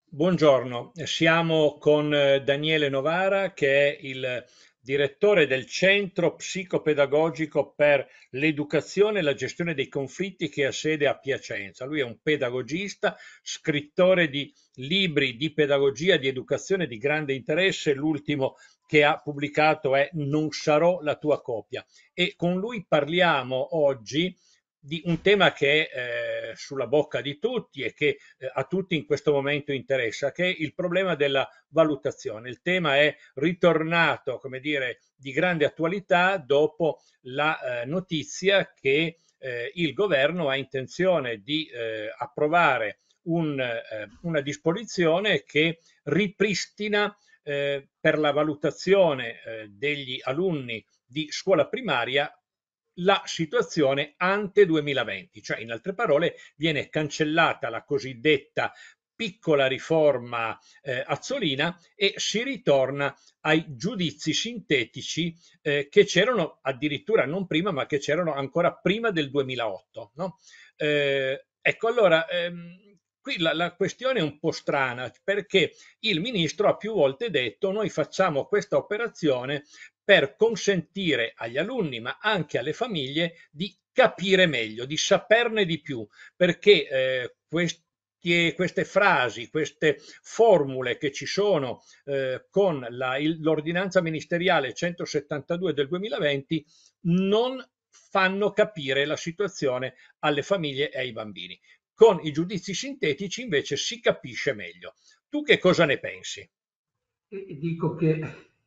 Buongiorno, siamo con Daniele Novara che è il direttore del Centro Psicopedagogico per l'Educazione e la Gestione dei Conflitti che ha sede a Piacenza. Lui è un pedagogista, scrittore di libri di pedagogia, di educazione di grande interesse. L'ultimo che ha pubblicato è Non sarò la tua copia e con lui parliamo oggi di un tema che è sulla bocca di tutti e che a tutti in questo momento interessa, che è il problema della valutazione. Il tema è ritornato, come dire, di grande attualità dopo la notizia che il governo ha intenzione di approvare una disposizione che ripristina per la valutazione degli alunni di scuola primaria la situazione ante 2020, cioè in altre parole viene cancellata la cosiddetta piccola riforma Azzolina e si ritorna ai giudizi sintetici che c'erano addirittura non prima, ma che c'erano ancora prima del 2008. No? Ecco, allora, qui la questione è un po' strana perché il ministro ha più volte detto noi facciamo questa operazione per consentire agli alunni, ma anche alle famiglie, di capire meglio, di saperne di più, perché queste frasi, queste formule che ci sono con l'ordinanza ministeriale 172 del 2020 non fanno capire la situazione alle famiglie e ai bambini. Con i giudizi sintetici invece si capisce meglio. Tu che cosa ne pensi? E dico che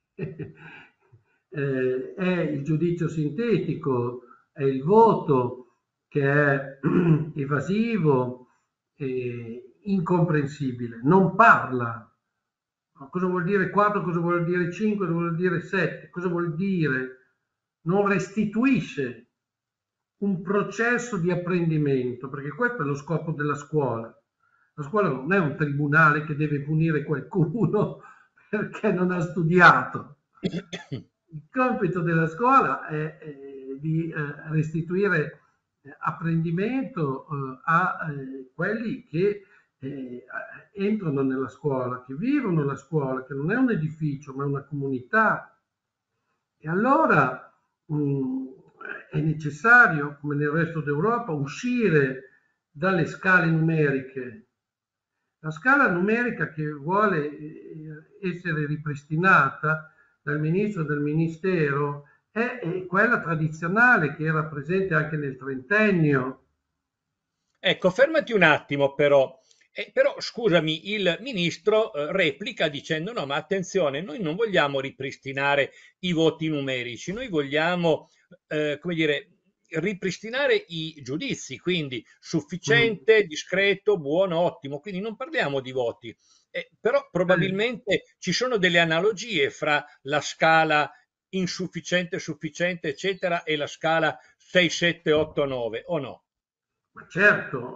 è il giudizio sintetico, è il voto che è evasivo e incomprensibile, non parla. Ma cosa vuol dire 4, cosa vuol dire 5, cosa vuol dire 7, cosa vuol dire? Non restituisce un processo di apprendimento, perché questo è lo scopo della scuola. La scuola non è un tribunale che deve punire qualcuno perché non ha studiato. Il compito della scuola è di restituire apprendimento a quelli che entrano nella scuola, che vivono la scuola, che non è un edificio, ma è una comunità. E allora mh, è necessario, come nel resto d'Europa, uscire dalle scale numeriche. La scala numerica che vuole essere ripristinata dal ministro e dal ministero è quella tradizionale che era presente anche nel trentennio. Ecco, fermati un attimo però. Però scusami, il ministro replica dicendo no, ma attenzione, noi non vogliamo ripristinare i voti numerici, noi vogliamo, come dire, ripristinare i giudizi, quindi Mm. sufficiente, discreto, buono, ottimo, quindi non parliamo di voti. Però Eh, probabilmente ci sono delle analogie fra la scala insufficiente, sufficiente, eccetera, e la scala 6, 7, 8, 9, o no? Ma certo,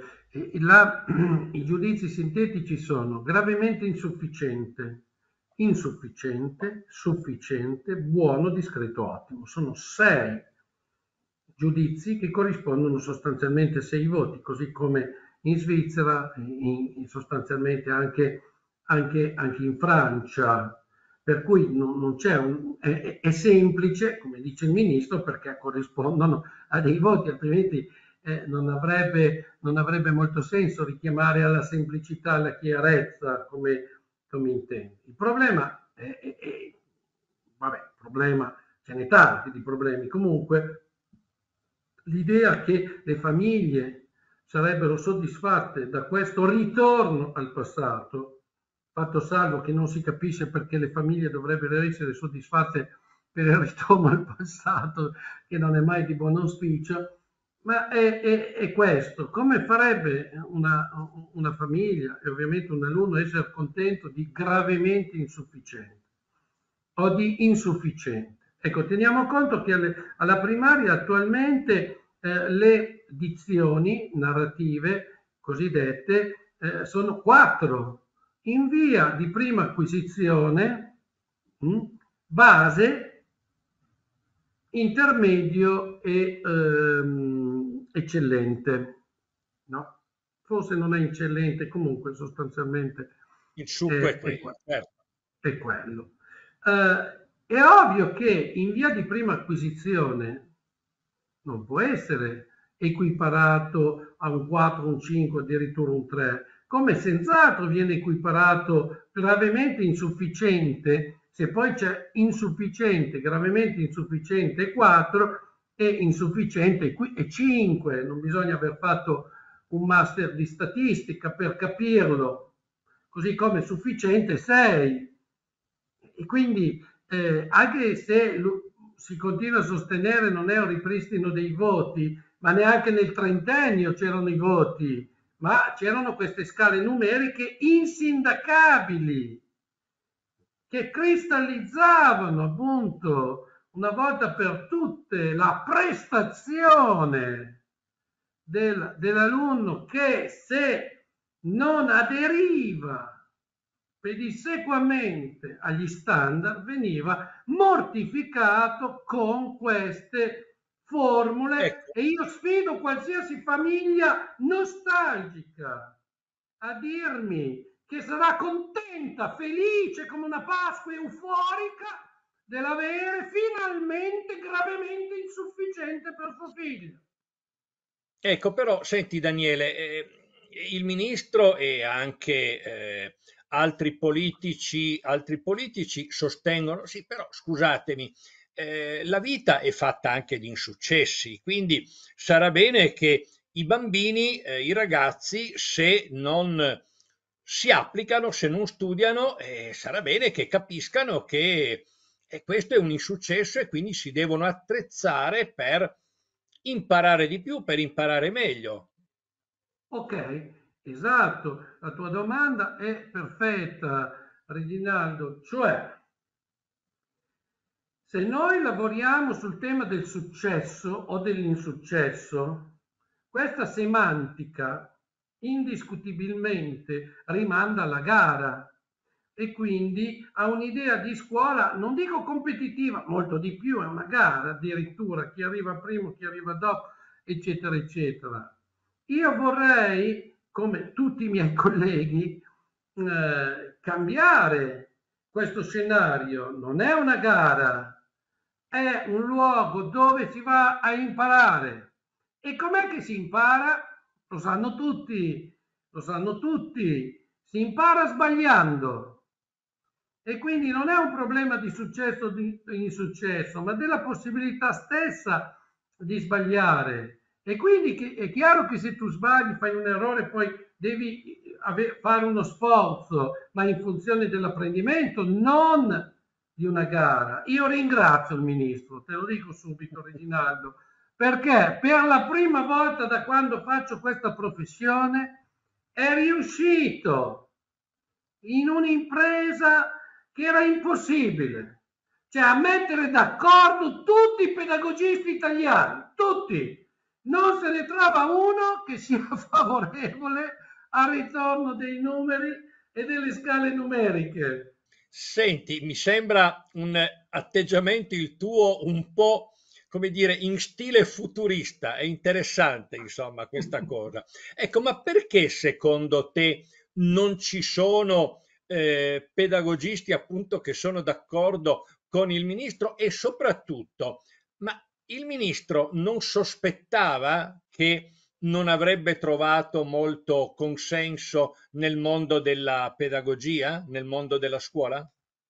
i giudizi sintetici sono gravemente insufficiente, insufficiente, sufficiente, buono, discreto, ottimo. Sono sei giudizi che corrispondono sostanzialmente a sei voti, così come in Svizzera, sostanzialmente anche in Francia. Per cui non c'è è semplice, come dice il ministro, perché corrispondono a dei voti, altrimenti non avrebbe molto senso richiamare alla semplicità, alla chiarezza, come intende. Il problema vabbè, problema, ce n'è tanti di problemi, comunque l'idea che le famiglie sarebbero soddisfatte da questo ritorno al passato, fatto salvo che non si capisce perché le famiglie dovrebbero essere soddisfatte per il ritorno al passato, che non è mai di buon auspicio, ma è questo. Come farebbe una famiglia e ovviamente un alunno a essere contento di gravemente insufficiente o di insufficiente? Ecco, teniamo conto che alla primaria attualmente le dizioni narrative cosiddette sono quattro in via di prima acquisizione, base, intermedio e eccellente. No? forse non è eccellente, comunque sostanzialmente Il succo è è quello, certo. è quello. È ovvio che in via di prima acquisizione non può essere equiparato a un 4, un 5, addirittura un 3, come senz'altro viene equiparato gravemente insufficiente, se poi c'è insufficiente, gravemente insufficiente 4 e insufficiente e 5, non bisogna aver fatto un master di statistica per capirlo, così come sufficiente 6. E quindi anche se si continua a sostenere non è un ripristino dei voti, ma neanche nel trentennio c'erano i voti, ma c'erano queste scale numeriche insindacabili che cristallizzavano appunto una volta per tutte la prestazione dell'alunno che se non aderiva pedissequamente agli standard veniva mortificato con queste formule Ecco, e io sfido qualsiasi famiglia nostalgica a dirmi che sarà contenta, felice come una Pasqua euforica dell'avere finalmente gravemente insufficiente per suo figlio. ecco, però senti Daniele, il ministro e anche altri politici sostengono, sì, però scusatemi, la vita è fatta anche di insuccessi, quindi sarà bene che i bambini, i ragazzi, se non si applicano, se non studiano, sarà bene che capiscano che questo è un insuccesso e quindi si devono attrezzare per imparare di più, per imparare meglio. Ok, esatto, la tua domanda è perfetta, Reginaldo, cioè se noi lavoriamo sul tema del successo o dell'insuccesso, questa semantica indiscutibilmente rimanda alla gara e quindi a un'idea di scuola, non dico competitiva, molto di più, è una gara addirittura, chi arriva primo, chi arriva dopo, eccetera, eccetera. Io vorrei, come tutti i miei colleghi, cambiare questo scenario. Non è una gara, è un luogo dove si va a imparare. E com'è che si impara? Lo sanno tutti, lo sanno tutti. Si impara sbagliando. E quindi non è un problema di successo o di insuccesso, ma della possibilità stessa di sbagliare. E quindi è chiaro che se tu sbagli, fai un errore, poi devi fare uno sforzo, ma in funzione dell'apprendimento, non di una gara. Io ringrazio il ministro, te lo dico subito, Reginaldo, perché per la prima volta da quando faccio questa professione è riuscito in un'impresa che era impossibile, cioè a mettere d'accordo tutti i pedagogisti italiani, tutti. Non se ne trova uno che sia favorevole al ritorno dei numeri e delle scale numeriche. Senti, mi sembra un atteggiamento il tuo un po', come dire, in stile futurista. È interessante, insomma, questa cosa. Ecco, ma perché secondo te non ci sono pedagogisti appunto che sono d'accordo con il ministro e soprattutto, ma il ministro non sospettava che non avrebbe trovato molto consenso nel mondo della pedagogia, nel mondo della scuola?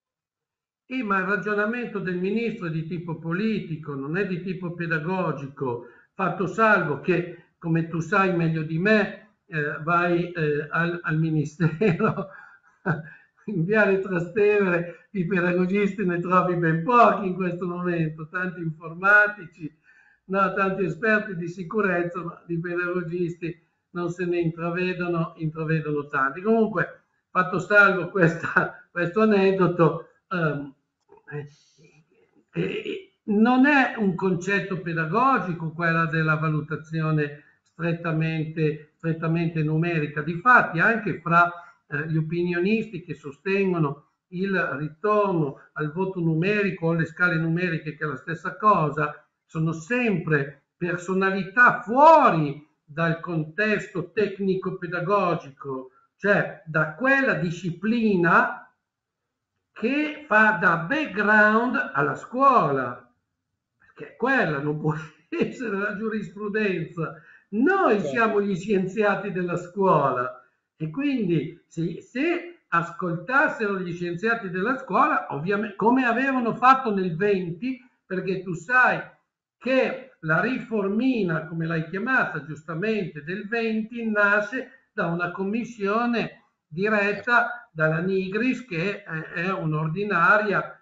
Ma il ragionamento del ministro è di tipo politico, non è di tipo pedagogico, fatto salvo che, come tu sai meglio di me, vai al Ministero, in Viale Trastevere di pedagogisti ne trovi ben pochi in questo momento, tanti informatici, no, tanti esperti di sicurezza, ma di pedagogisti non se ne intravedono tanti. Comunque, fatto salvo questo aneddoto, non è un concetto pedagogico quella della valutazione strettamente numerica. Difatti, anche fra gli opinionisti che sostengono il ritorno al voto numerico o alle scale numeriche, che è la stessa cosa, sono sempre personalità fuori dal contesto tecnico-pedagogico, cioè da quella disciplina che fa da background alla scuola, perché quella non può essere la giurisprudenza. Noi certo. siamo gli scienziati della scuola e quindi se ascoltassero gli scienziati della scuola, ovviamente, come avevano fatto nel 20, perché tu sai che la riformina, come l'hai chiamata giustamente, del 20 nasce da una commissione diretta dalla Nigris, che è un'ordinaria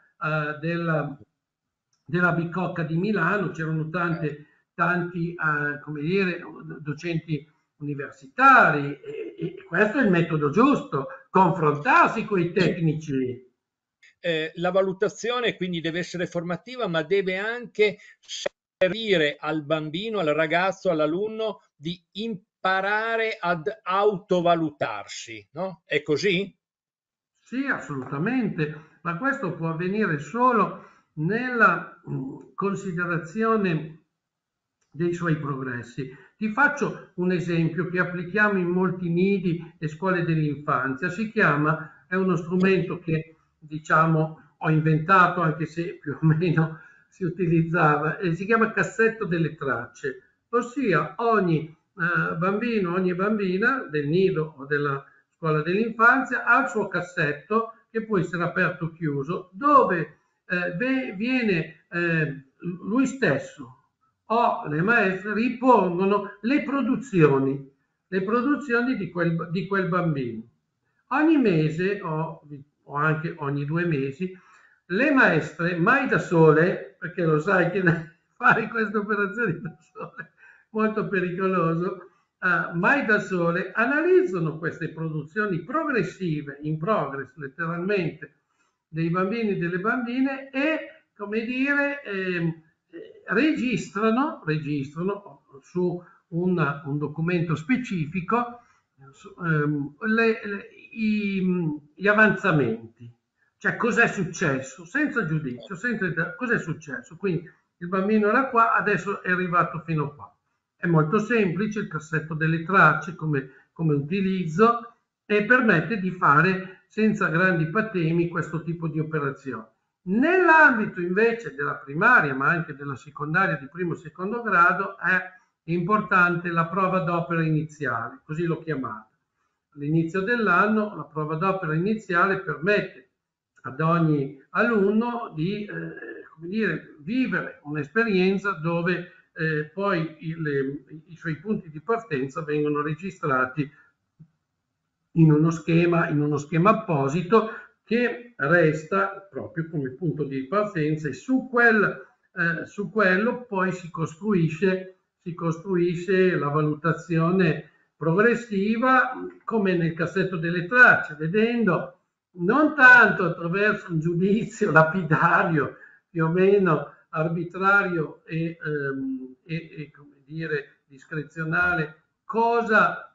della Bicocca di Milano. C'erano tanti come dire, docenti universitari e questo è il metodo giusto, confrontarsi con i tecnici. La valutazione quindi deve essere formativa, ma deve anche servire al bambino, al ragazzo, all'alunno di imparare ad autovalutarsi, no? È così? Sì, assolutamente, ma questo può avvenire solo nella considerazione dei suoi progressi. Ti faccio un esempio che applichiamo in molti nidi e scuole dell'infanzia. È uno strumento che diciamo ho inventato, anche se più o meno si utilizzava, e si chiama cassetto delle tracce, ossia ogni bambino, ogni bambina del nido o della scuola dell'infanzia ha il suo cassetto che può essere aperto o chiuso, dove viene lui stesso o le maestre ripongono le produzioni di quel bambino. Ogni mese o anche ogni 2 mesi, le maestre, mai da sole, perché lo sai che fare queste operazioni da sole è molto pericoloso, mai da sole, analizzano queste produzioni progressive, in progress letteralmente, dei bambini e delle bambine e, come dire, registrano su un documento specifico gli avanzamenti, cioè cos'è successo, senza giudizio, cos'è successo. Quindi il bambino era qua, adesso è arrivato fino qua. È molto semplice il cassetto delle tracce come utilizzo e permette di fare senza grandi patemi questo tipo di operazioni. Nell'ambito invece della primaria, ma anche della secondaria di primo e secondo grado, è importante la prova d'opera iniziale, così l'ho chiamata. All'inizio dell'anno la prova d'opera iniziale permette ad ogni alunno di come dire, vivere un'esperienza dove poi i suoi punti di partenza vengono registrati in uno schema apposito che resta proprio come punto di partenza e su quello poi si costruisce la valutazione progressiva come nel cassetto delle tracce, vedendo non tanto attraverso un giudizio lapidario più o meno arbitrario e come dire discrezionale cosa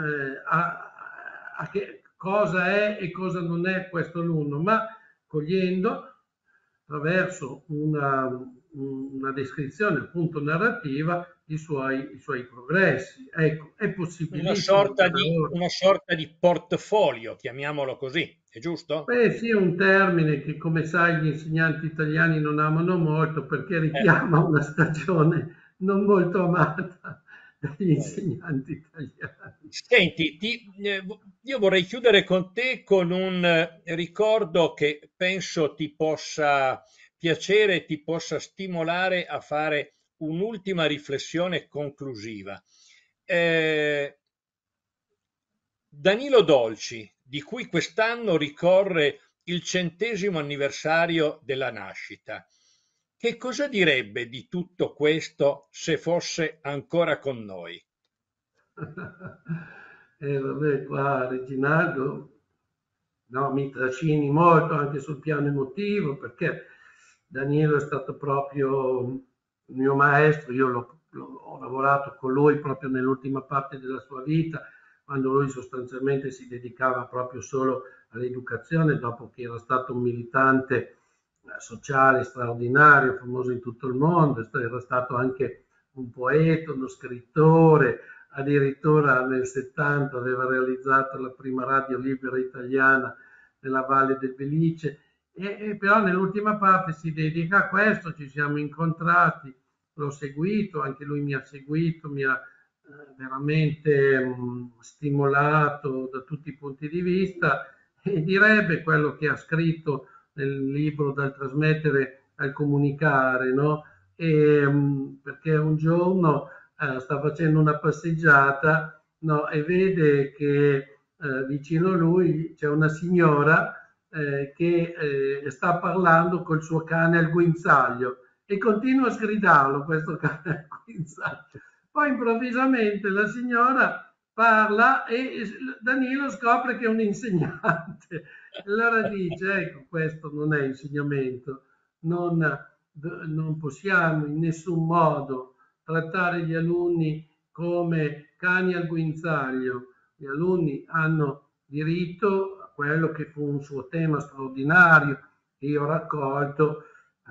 che cosa è e cosa non è questo alunno, ma cogliendo attraverso una descrizione appunto narrativa i suoi progressi. Ecco, è possibilissimo per ora. Una sorta di portfolio, chiamiamolo così, è giusto? Beh, sì, è un termine che, come sai, gli insegnanti italiani non amano molto perché Eh, richiama una stagione non molto amata dagli eh. insegnanti italiani. Senti, io vorrei chiudere con te con un ricordo che penso ti possa piacere e ti possa stimolare a fare un'ultima riflessione conclusiva. Eh, Danilo Dolci, di cui quest'anno ricorre il 100° anniversario della nascita, che cosa direbbe di tutto questo se fosse ancora con noi? E vabbè, qua Reginaldo, no, mi trascini molto anche sul piano emotivo perché Danilo è stato proprio il mio maestro, ho lavorato con lui proprio nell'ultima parte della sua vita, quando lui sostanzialmente si dedicava proprio solo all'educazione, dopo che era stato un militante sociale straordinario, famoso in tutto il mondo, era stato anche un poeta, uno scrittore, addirittura nel 70 aveva realizzato la prima radio libera italiana nella Valle del Belice, e però nell'ultima parte si dedica a questo, ci siamo incontrati, l'ho seguito, anche lui mi ha seguito, mi ha veramente stimolato da tutti i punti di vista, e direbbe quello che ha scritto nel libro Dal trasmettere al comunicare, no? Perché un giorno sta facendo una passeggiata, no? E vede che vicino a lui c'è una signora che sta parlando col suo cane al guinzaglio e continua a sgridarlo questo cane al guinzaglio. Poi improvvisamente la signora parla e Danilo scopre che è un insegnante. Allora dice, ecco, questo non è insegnamento, non, non possiamo in nessun modo trattare gli alunni come cani al guinzaglio. Gli alunni hanno diritto a quello che fu un suo tema straordinario che io ho raccolto,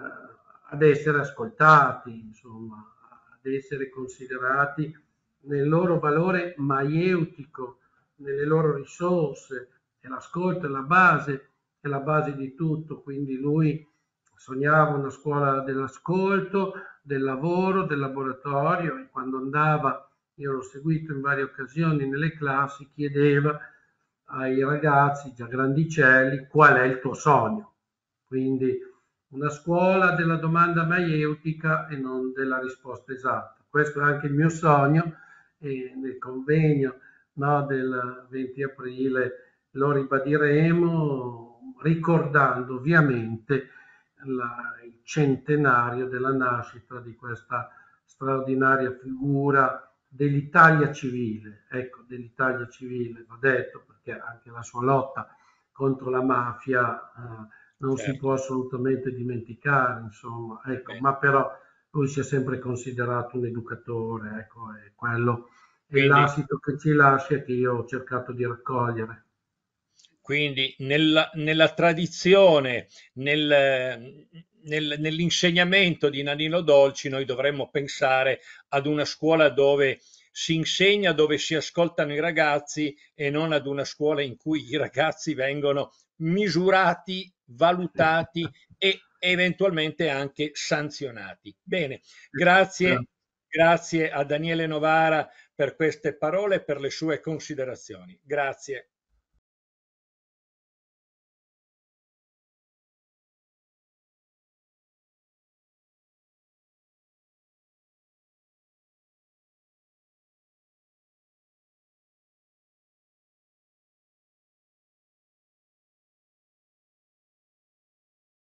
ad essere ascoltati, insomma, ad essere considerati nel loro valore maieutico, nelle loro risorse, e l'ascolto è la base di tutto. Quindi lui sognava una scuola dell'ascolto, del lavoro, del laboratorio, e quando andava, io l'ho seguito in varie occasioni nelle classi, chiedeva ai ragazzi già grandicelli qual è il tuo sogno. Quindi una scuola della domanda maieutica e non della risposta esatta. Questo è anche il mio sogno, e nel convegno, no, del 20 aprile lo ribadiremo, ricordando ovviamente il centenario della nascita di questa straordinaria figura dell'Italia civile, ecco, dell'Italia civile, va detto, perché anche la sua lotta contro la mafia non si Certo. può assolutamente dimenticare, insomma, ecco, Bene. ma però lui si è sempre considerato un educatore, ecco, è quello è Quindi, l'asito che ci lascia, che io ho cercato di raccogliere. quindi nella tradizione, nell'insegnamento di Nanino Dolci, noi dovremmo pensare ad una scuola dove si insegna, dove si ascoltano i ragazzi, e non ad una scuola in cui i ragazzi vengono misurati, valutati e eventualmente anche sanzionati. Bene, grazie, grazie a Daniele Novara per queste parole e per le sue considerazioni. Grazie.